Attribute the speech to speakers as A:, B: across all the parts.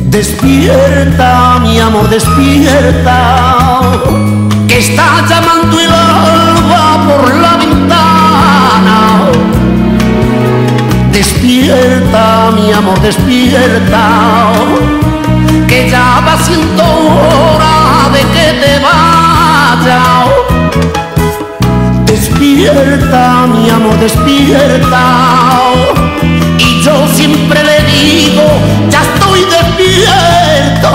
A: Despierta, mi amor, despierta, que está llamando el alba por la ventana. Despierta, mi amor, despierta, que ya va siendo hora de que te vayas. Despierta, mi amor, despierta, y yo siempre le digo, ya estoy despierto.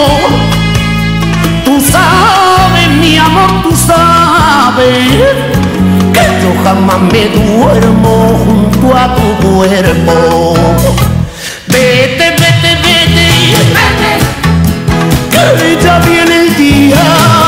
A: Tú sabes, mi amor, tú sabes que yo jamás me duermo junto a tu cuerpo. Vete, vete, vete, vete, que ya viene el día.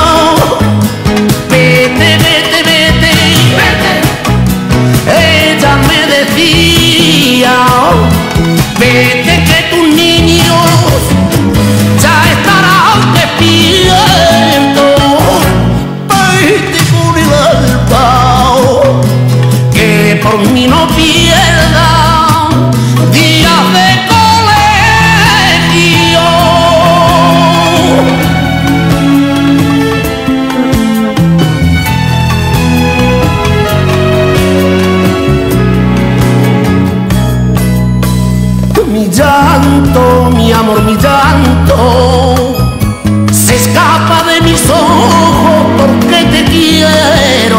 A: Vete, vete, vete, vete, ella me decía, vete que tus niños ya estarán despiertos. Vete con el alba, que por mí no pierda días de colegio. Mi llanto, mi amor, mi llanto se escapa de mis ojos porque te quiero.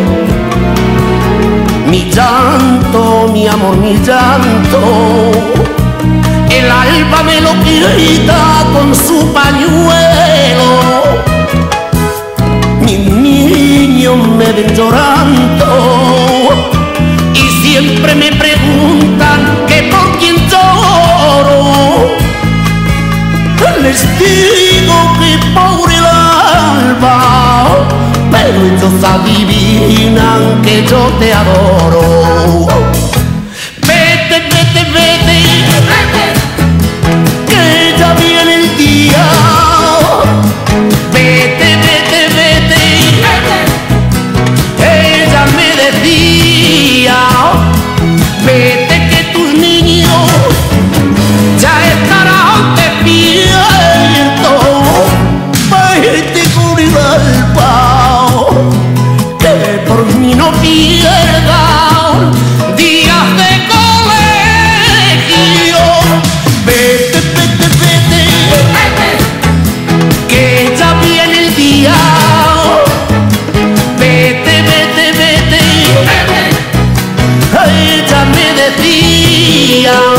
A: Mi llanto, mi amor, mi llanto, el alba me lo quita con su pañuelo. Mis niños me ven llorando y siempre me preguntan que por quién lloro. Les digo que por el alba, pero ellos adivinan que yo te adoro. Vete, vete, vete, vete, que ya viene el día. Vete, vete, vete, vete, ella me decía, vete que tus niños ya estarán despiertos. Vete con el alba, que por mí no pierdan días de colegio. Vete, vete, vete, vete, que ya viene el día. Vete, vete, vete, vete, ella me decía.